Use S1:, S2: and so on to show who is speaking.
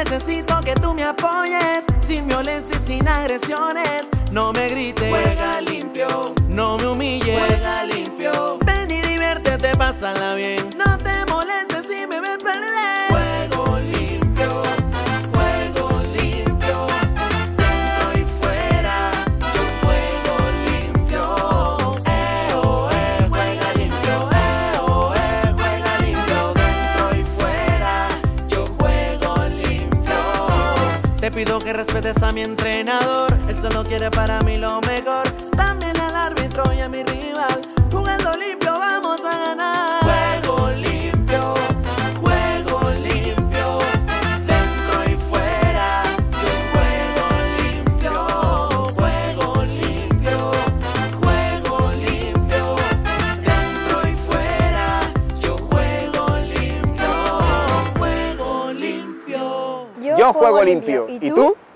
S1: necesito que tú me apoyes, sin violencia y sin agresiones. No me grites,
S2: juega limpio,
S1: no me humilles,
S2: juega limpio.
S1: Ven y diviértete, pásala bien. No te molestes si me ves perder.
S2: Juego limpio, dentro y fuera, yo juego limpio. Juega limpio, juega limpio. Dentro y fuera, yo juego limpio.
S1: Te pido que respetes a mi entrenador, él solo quiere para mí lo mejor. También al árbitro y a mi rival, jugando limpio vamos a ganar.
S2: Juego limpio, dentro y fuera, yo juego limpio. Juego limpio, dentro y fuera, yo juego limpio. Juego limpio.
S3: Yo juego limpio. ¿Y tú?